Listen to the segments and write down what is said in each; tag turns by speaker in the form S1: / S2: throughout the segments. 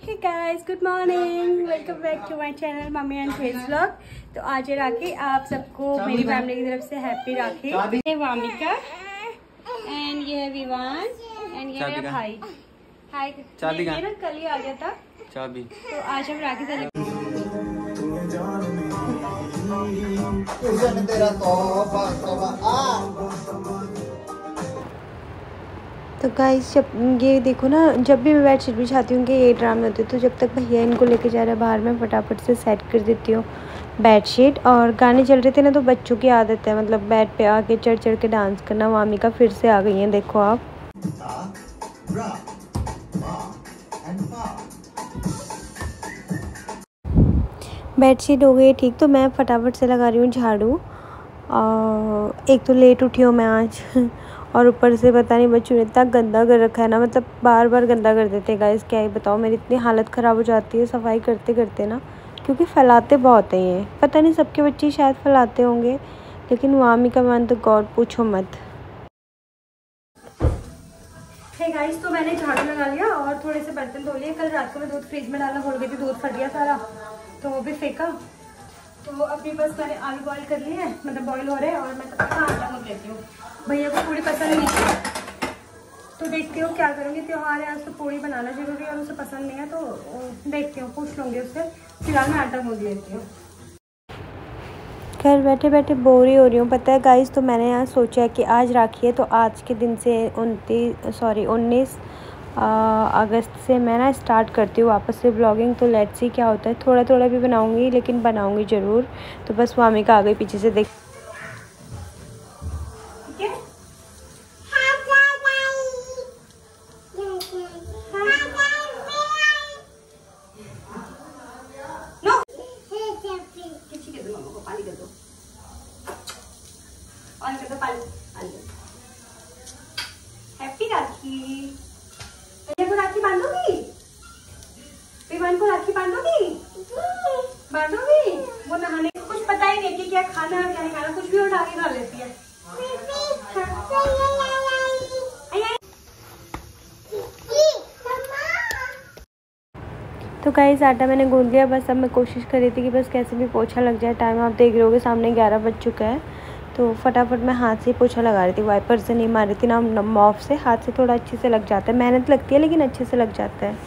S1: Hey guys, good morning, welcome back to my channel mummy and face vlog. तो आज है राखी, आप सबको मेरी फैमिली की तरफ से हैप्पी राखी। ये वामिका एंड ये है विवान एंड ये मेरा भाई। हाय, ये ना कल ही आ गया था चाबी, तो आज हम राखी से तो गाइस, जब ये देखो ना, जब भी मैं बेडशीट बिछाती हूँ कि ये ड्रामे होते, तो जब तक भैया इनको लेके जा रहा है बाहर, मैं फटाफट से सेट कर देती हूँ बेडशीट। और गाने चल रहे थे ना, तो बच्चों की आदत है मतलब बेड पे आके चढ़ चढ़ के डांस करना। वामिका फिर से आ गई हैं, देखो आप। बेडशीट हो गई ठीक, तो मैं फटाफट से लगा रही हूँ झाड़ू। और एक तो लेट उठी हूँ मैं आज और ऊपर से पता नहीं बच्चों ने इतना गंदा कर रखा है ना, मतलब बार बार गंदा कर देते हैं गाइस। क्या ही बताओ, मेरी इतनी हालत ख़राब हो जाती है सफाई करते करते ना, क्योंकि फैलाते बहुत हैं ये। पता नहीं सबके बच्चे शायद फैलाते होंगे, लेकिन वामिका वन तो गॉड पूछो मत। हे गाइस, तो मैंने झाड़ू लगा लिया और थोड़े से बर्तन धो लिए। कल रात को मैं दूध फ्रिज में डालना भूल गई थी, दूध फट गया सारा, तो वो भी फेंका। तो अभी बस मैंने आलू बॉईल कर लिए हैं, मतलब बॉईल हो रहे हैं, और मैं तब तक आटा गूंथ लेती हूँ। भैया को पूरी पसंद नहीं है, तो देखती हूँ क्या करूँगी। त्योहार है आज, तो पूरी बनाना जरूरी है और उसे पसंद नहीं है, तो देखती हूँ, पूछ लूँगी उससे। फिलहाल मैं आटा गूंथ लेती हूँ। घर बैठे बैठे बोर ही हो रही हूँ, पता है गाइस। तो मैंने यहाँ सोचा है कि आज राखी है, तो आज के दिन से 19 अगस्त से मैं ना स्टार्ट करती हूँ वापस से ब्लॉगिंग। तो लेट्स सी क्या होता है, थोड़ा थोड़ा भी बनाऊँगी, लेकिन बनाऊँगी ज़रूर। तो बस वामिका आ गई पीछे से, देख। हैप्पी राखी। भैया को राखी बांधोगी? विवान को राखी बांधोगी? बांधोगी? वो नहाने को कुछ पता ही नहीं कि क्या खाना है क्या नहीं खाना, कुछ भी उठा के खा लेती है। तो गाइस, आटा मैंने गूंद लिया। बस अब मैं कोशिश कर रही थी कि बस कैसे भी पोछा लग जाए। टाइम आप देख रहे होगे, सामने 11 बज चुका है। तो फटाफट मैं हाथ से पोछा लगा रही थी, वाइपर से नहीं मार रही थी ना मॉप से। हाथ से थोड़ा अच्छे से लग जाता है, मेहनत लगती है लेकिन अच्छे से लग जाता है।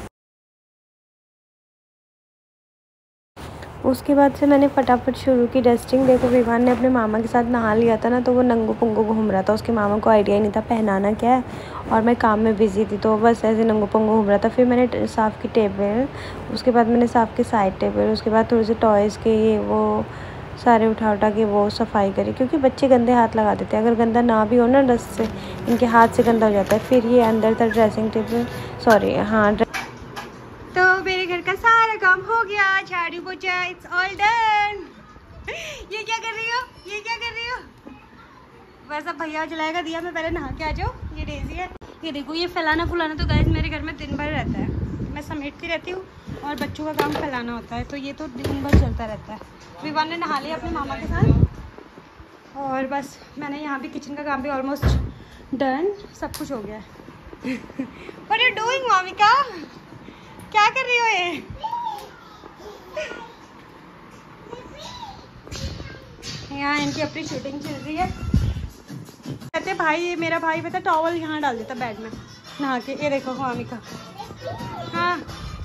S1: उसके बाद से मैंने फटाफट शुरू की डस्टिंग। देखो, विवान ने अपने मामा के साथ नहा लिया था ना, तो वो नंगू पुंगू घूम रहा था। उसके मामा को आइडिया ही नहीं था पहनाना क्या है, और मैं काम में बिज़ी थी, तो बस ऐसे नंगू पुंगू घूम रहा था। फिर मैंने साफ़ की टेबल, उसके बाद मैंने साफ़ की साइड टेबल, उसके बाद थोड़े से टॉयज़ के ये वो सारे उठा के वो सफाई करी, क्योंकि बच्चे गंदे हाथ लगा देते हैं। अगर गंदा ना भी हो ना, डस्ट से इनके हाथ से गंदा हो जाता है। फिर ये अंदर था ड्रेसिंग टेबल, सॉरी हाँ। तो मेरे घर का सारा काम हो गया, झाड़ू पोछा, इट्स ऑल डन। ये क्या कर रही हो, ये क्या कर रही हो? बस अब भैया जलाएगा दिया, मैं पहले नहा के आ जाओ। ये डेजी है, ये देखो, ये फैलाना फुलाना तो गाइस मेरे घर में दिन भर रहता है। मैं समेटती रहती हूँ और बच्चों का काम फैलाना होता है, तो ये तो दिन भर चलता रहता है। विवान ने नहा लिया अपने मामा के साथ, और बस मैंने यहाँ भी किचन का काम भी ऑलमोस्ट डन, सब कुछ हो गया है। What are you doing Vamika? क्या कर रही हो ये? यहाँ इनकी अपनी शूटिंग चल रही है। कहते भाई, मेरा भाई पता टॉवल यहाँ डाल देता बेड में नहा के। ये देखो वामिका। हाँ,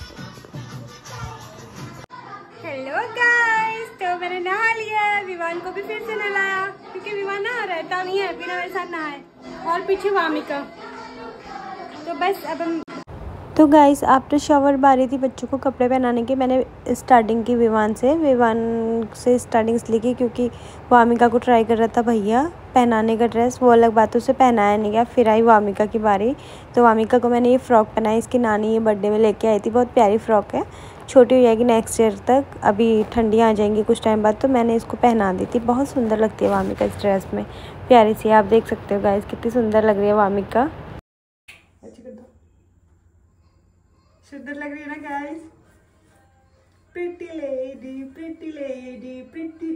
S1: हेलो गाइस, तो मैंने नहा लिया। विवान को भी फिर से नहलाया, क्योंकि विवान नहा रहता नहीं है बिना मेरे साथ नहाए। और पीछे वामिका। तो बस अब हम, तो गाइस आफ्टर शावर बारी थी बच्चों को कपड़े पहनाने की। मैंने स्टार्टिंग की विवान से स्टार्टिंग इसलिए की क्योंकि वामिका को ट्राई कर रहा था भैया पहनाने का ड्रेस। वो अलग बात, उसे पहनाया नहीं गया। फिर आई वामिका की बारी, तो वामिका को मैंने ये फ़्रॉक पहनाई। इसकी नानी ये बर्थडे में लेके आई थी, बहुत प्यारी फ़्रॉक है, छोटी हो जाएगी नेक्स्ट ईयर तक। अभी ठंडियाँ आ जाएंगी कुछ टाइम बाद, तो मैंने इसको पहना दी थी। बहुत सुंदर लगती है वामिका इस ड्रेस में, प्यारी सी। आप देख सकते हो गाइस कितनी सुंदर लग रही है वामिका। सुंदर लग रही है ना guys? Pretty lady, pretty lady, pretty.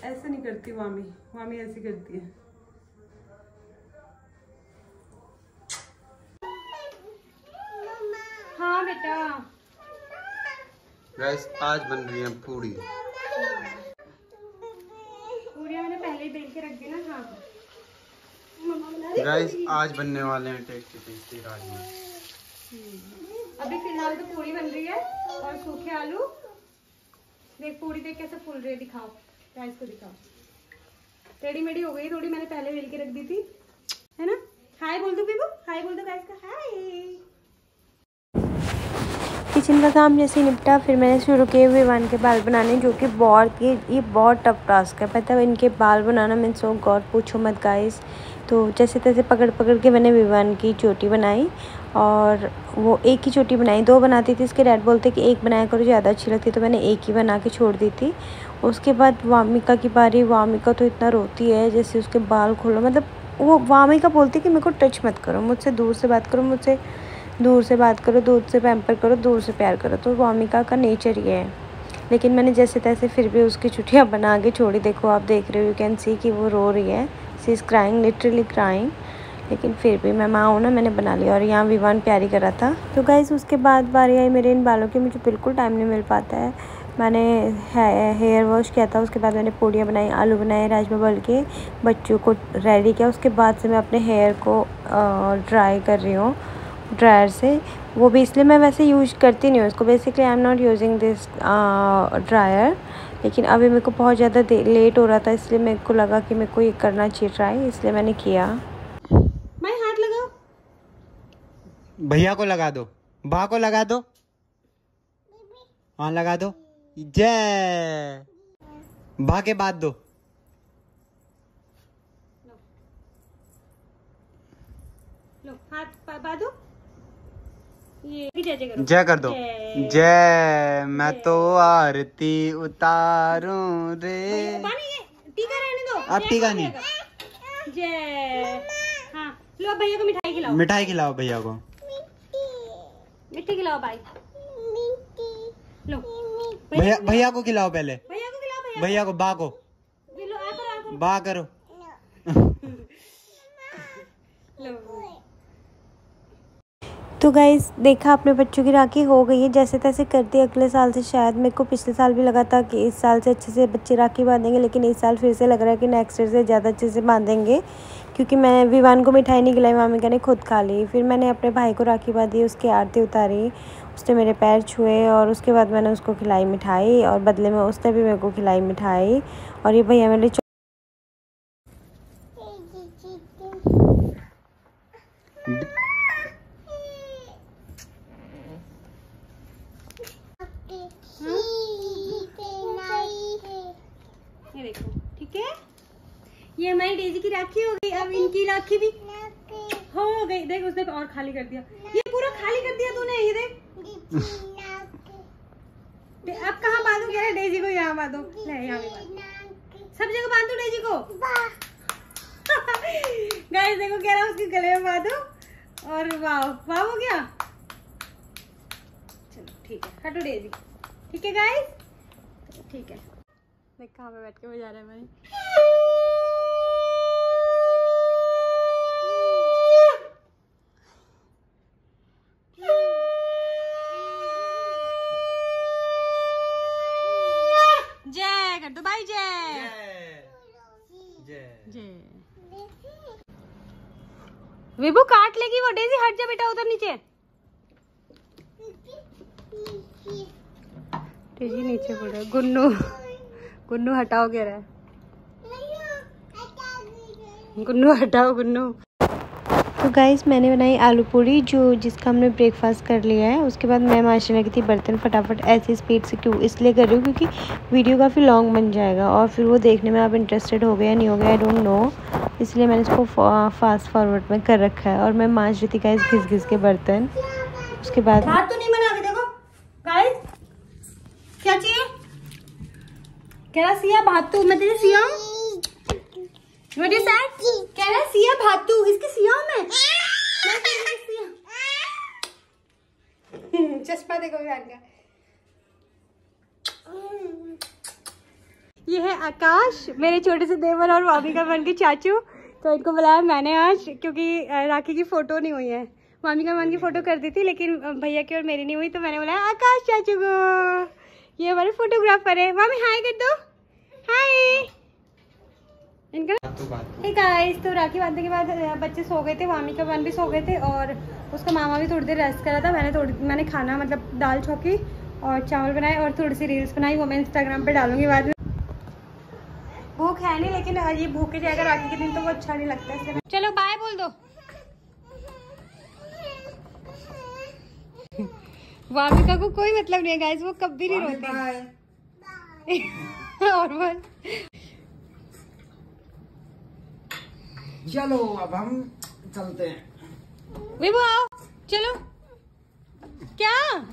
S2: ऐसे नहीं करती वामी, वामी ऐसी करती है।
S1: हाँ बेटा।
S3: गाइस आज बन रही है पूड़ी।
S1: पूड़ियाँ मैंने पहले ही बेल के रख दी ना। हाँ
S3: गाइस आज बनने वाले हैं टेस्टी टेस्टी राजमा।
S1: अभी फिलहाल तो पूड़ी बन रही है और सूखे आलू। देख पूड़ी देख कैसे फूल रही है, दिखाओ गाइस को दिखाओ। टेढ़ी मेढ़ी हो गई थोड़ी, मैंने पहले बेल के रख दी थी, है ना। हाय बोल दो बेबू, हाय बोल दो गाइस का हाय। किचन का काम जैसे निपटा फिर मैंने शुरू किए विवान के बाल बनाने, जो कि ये बहुत टफ टास्क है। पता है इनके बाल बनाना मीन्स सो गॉड पूछो मत गाइस। तो जैसे तैसे पकड़ पकड़ के मैंने विवान की चोटी बनाई, और वो एक ही चोटी बनाई, 2 बनाती थी। इसके डैड बोलते कि एक बनाया करो, ज़्यादा अच्छी लगती, तो मैंने एक ही बना के छोड़ दी थी। उसके बाद वामिका की बारी। वामिका तो इतना रोती है, जैसे उसके बाल खोलो, मतलब वो वामिका बोलती कि मेरे को टच मत करो, मुझसे दूर से बात करो, मुझसे दूर से बात करो, दूर से पैम्पर करो, दूर से प्यार करो। तो वामिका का नेचर ये है। लेकिन मैंने जैसे तैसे फिर भी उसकी चुटियाँ बना के छोड़ी। देखो आप देख रहे हो, यू कैन सी कि वो रो रही है, she is crying, literally crying. लेकिन फिर भी मैं माँ हूँ ना, मैंने बना लिया। और यहाँ विवान प्यारी करा था। तो गाइस उसके बाद बारी आई मेरे इन बालों की। मुझे बिल्कुल टाइम नहीं मिल पाता है। मैंने हेयर वॉश किया था, उसके बाद मैंने पूड़ियाँ बनाई, आलू बनाए, राजमा बोल के बच्चों को रेडी किया। उसके बाद से मैं अपने हेयर को ड्राई कर रही हूँ ड्रायर से। वो भी इसलिए मैं वैसे यूज करती नहीं हूँ इसको, basically I am not using this dryer. लेकिन अभी मेरे को बहुत ज़्यादा लेट हो रहा था, इसलिए मेरे को लगा कि मेरे को ये करना चाहिए ट्राई, इसलिए मैंने किया। मैं हाथ लगाओ,
S3: भैया को लगा दो, बा को लगा दो, हाँ लगा दो। जय बा के बाद दो।
S1: लो हाथ बांधो, ये
S3: जय कर दो। जय मैं तो आरती उतारूं रे।
S1: टीका रहने दो,
S3: अब टीका नहीं।
S1: जय। हाँ लो अब भैया को मिठाई खिलाओ।
S3: मिठाई खिलाओ भैया को,
S1: मिट्टी खिलाओ भाई। लो
S3: भैया को खिलाओ पहले।
S1: भैया को खिलाओ,
S3: भैया को, बा को, बा करो।
S1: तो गाइस देखा अपने बच्चों की राखी हो गई है, जैसे तैसे करती। अगले साल से शायद, मेरे को पिछले साल भी लगा था कि इस साल से अच्छे से बच्चे राखी बांधेंगे, लेकिन इस साल फिर से लग रहा है कि नेक्स्ट ईयर से ज़्यादा अच्छे से बांधेंगे। क्योंकि मैं विवान को मिठाई नहीं खिलाई, मामिका ने खुद खा ली। फिर मैंने अपने भाई को राखी बांधी, उसकी आरती उतारी, उसने मेरे पैर छुए, और उसके बाद मैंने उसको खिलाई मिठाई, और बदले में उसने भी मेरे को खिलाई मिठाई। और ये भैया मेरे ये देखो, ठीक है। ये हमारी डेजी की राखी हो गई, अब इनकी राखी भी हो गई। देख उसने और खाली कर दिया, ये पूरा खाली कर दिया तूने। ये देख अब कहाँ बांधू, कह रहे डेजी को यहाँ बांधो। ले यहाँ भी बांधो, सब जगह बांधो डेजी को। गाइस देखो कह रहा उसके गले में बांधो, और वाह वाह हो गया। चलो ठीक है, हटो डेजी। ठीक है गाइस, ठीक है। देख कहाँ पे बैठ के बजा रहा है भाई। जय कर दो भाई, जय जय जय। विभू काट लेगी वो, डेजी हट जा बेटा उधर नीचे। डेजी नीचे पड़ रहा है। गुन्नू गुन्नू हटाओ कह रहा है। गुन्नू हटाओ गुन्नू। तो गाइस मैंने बनाई आलू पूड़ी, जिसका हमने ब्रेकफास्ट कर लिया है। उसके बाद मैं माशने लगी थी बर्तन फटाफट। ऐसी स्पीड से क्यों इसलिए कर रही हूँ क्योंकि वीडियो काफ़ी लॉन्ग बन जाएगा, और फिर वो देखने में आप इंटरेस्टेड हो गए या नहीं हो गए, आई डोंट नो। इसलिए मैंने इसको फास्ट फॉरवर्ड में कर रखा है। और मैं मांज रही थी गाइस घिस घिस के बर्तन। उसके बाद भात तो नहीं बना के देखो गाइस, क्या चाहिए कह रहा सिया भातू, मैं तेरी सिया हूँ। What is that? कह रहा सिया भातू, इसकी सिया हूँ मैं चश्मा देखो यार का। ये है आकाश, मेरे छोटे से देवर और भाभी का बन के चाचू। तो इनको बुलाया मैंने आज क्योंकि राखी की फ़ोटो नहीं हुई है। मामी का मन की फ़ोटो कर दी थी लेकिन भैया की और मेरी नहीं हुई, तो मैंने बुलाया आकाश चाचू को। ये हमारे फोटोग्राफर है। मामी हाय कर दो, हाय इनका। हे गाइस, तो राखी बांधने के बाद बच्चे सो गए थे, मामी का बहन भी सो गए थे और उसका मामा भी थोड़ी देर रेस्ट करा था। मैंने खाना मतलब दाल चौकी और चावल बनाए और थोड़ी सी रील्स बनाई, वो मैं इंस्टाग्राम पे डालूंगी बाद में। भूख है नहीं लेकिन ये भूखे जाएगा राखी के दिन तो वो अच्छा नहीं लगता है, इसलिए चलो बाय बोल दो। वामिका को कोई मतलब नहीं है गाइस, वो कभी नहीं रोती। और बोल
S3: चलो अब हम चलते हैं।
S1: विभू आओ चलो। क्या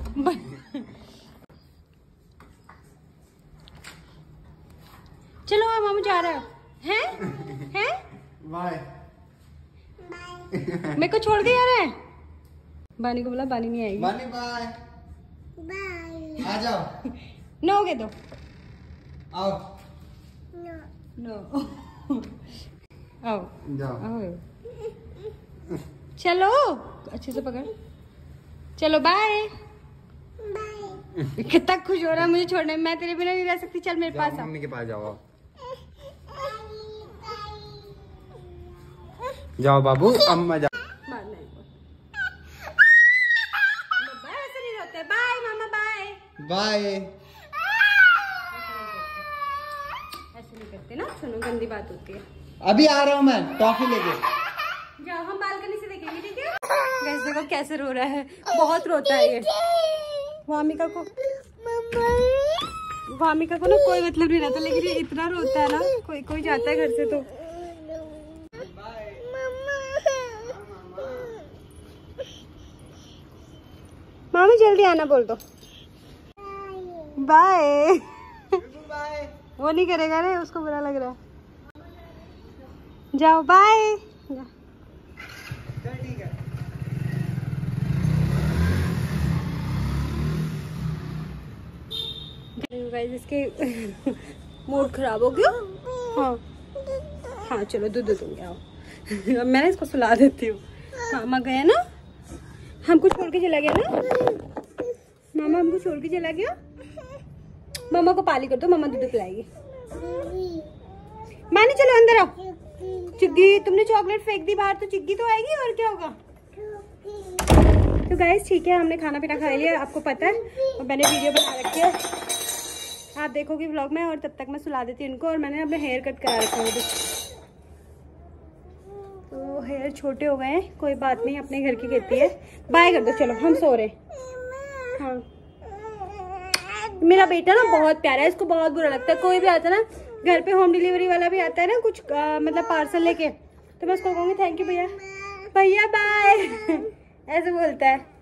S1: चलो मामू जा रहा है हैं?
S3: बाय।
S1: मेरे को छोड़ के जा रहा है। बानी को बोला, बानी नहीं आएगी।
S3: बानी बाय बाय। आ जाओ।
S1: नो के दो।
S3: आओ।
S1: नो आओ
S3: जाओ।
S1: आओ चलो, अच्छे से पकड़। चलो बाय। कितना खुश हो रहा है मुझे छोड़ने में। मैं तेरे बिना नहीं रह सकती, चल मेरे पास आ।
S3: मम्मी के पास जाओ। जाओ बाबू, अम्मा जाओ।
S1: ऐसे नहीं रोते। बाय मामा बाय।
S3: बाय।
S1: ऐसे नहीं करते ना, सुनो गंदी बात होती है।
S3: अभी आ रहा हूँ मैं टॉफी लेके।
S1: जाओ, हम बालकनी से देखेंगे ठीक है। गैस देखो कैसे रो रहा है, बहुत रोता है ये। वामिका को ना कोई मतलब नहीं रहता लेकिन ये इतना रोता है ना, कोई जाता है घर से तो। मामी जल्दी आना बोल दो। बाय। वो नहीं करेगा रे, उसको बुरा लग रहा है। जाओ बाय। गाइस इसके मूड खराब हो गया। हाँ चलो दूध दूंगी, आओ। अब मैंने इसको सुला देती हूँ। मामा गया ना, हमको छोड़ के चला गया ना। मामा हमको छोड़ के चला गया। मामा को पाली कर दो, मामा दूध पिलाएगी। मानी चलो अंदर आओ। चिग्गी, तुमने चॉकलेट फेंक दी बाहर तो चिग्गी तो आएगी और क्या होगा। तो गाइस ठीक है, हमने खाना पीना खा लिया, आपको पता है, और मैंने वीडियो बना रखी है, आप देखोगे व्लॉग में। और तब तक मैं सुला देती हूँ इनको। और मैंने अपने हेयर कट करा रखा है, तो हेयर छोटे हो गए हैं, कोई बात नहीं, अपने घर की खेती है। बाय कर दो, चलो हम सो रहे। हाँ मेरा बेटा ना बहुत प्यारा है, इसको बहुत बुरा लगता है कोई भी आता है ना घर पे, होम डिलीवरी वाला भी आता है ना कुछ मतलब पार्सल लेके, तो मैं उसको कहूँगी थैंक यू भैया, भैया बाय ऐसे बोलता है।